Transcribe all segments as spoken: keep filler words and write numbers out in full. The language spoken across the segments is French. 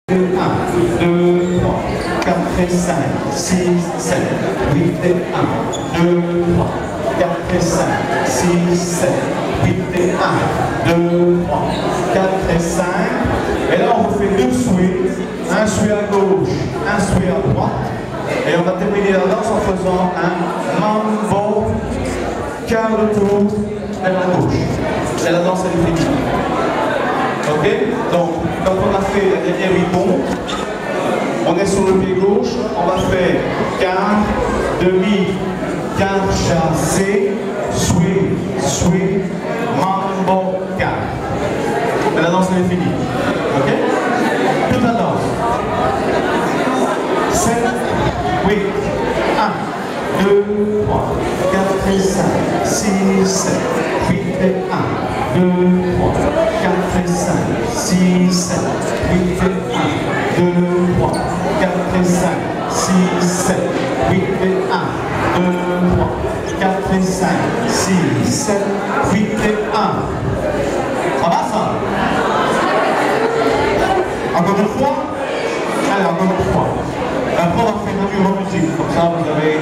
un, deux, trois, quatre et cinq, six, sept, huit et un, deux, trois, quatre et cinq, six, sept, huit et un, deux, trois, quatre et cinq. Et là, on vous fait deux souhaits, un souhait à gauche, un souhait à droite. Et on va terminer la danse en faisant un mambo, quart de tour vers la gauche. Et la danse elle est finie. Ok? Donc, quand on a fait la dernière ripon, on est sur le pied gauche, on va faire quart, demi, quart chassé, swing, swing, mambo, quart. Et la danse elle est finie. Ok? Toute la danse. sept, huit, un, deux, trois, quatre et cinq, six, sept, huit et un, deux, trois, quatre et cinq, six, sept, huit et un, deux, trois, quatre et cinq, six, sept, huit et un, deux, trois, quatre et cinq, six, sept, huit et un. Ça va ça? Encore une fois? Allez, encore une fois. Après, on va faire une numéro musique. Comme ça, vous avez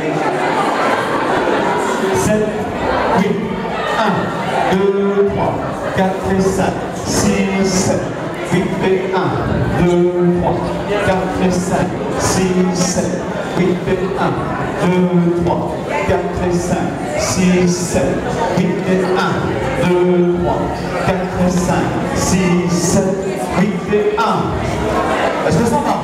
sept, huit, un, deux, trois, quatre et cinq, six, sept, huit et un, deux, trois, quatre et cinq, six, sept, huit et un, deux, trois, quatre et cinq, six, sept, huit et un, deux, trois, quatre et cinq, six, sept, huit et un. Est-ce que ça va?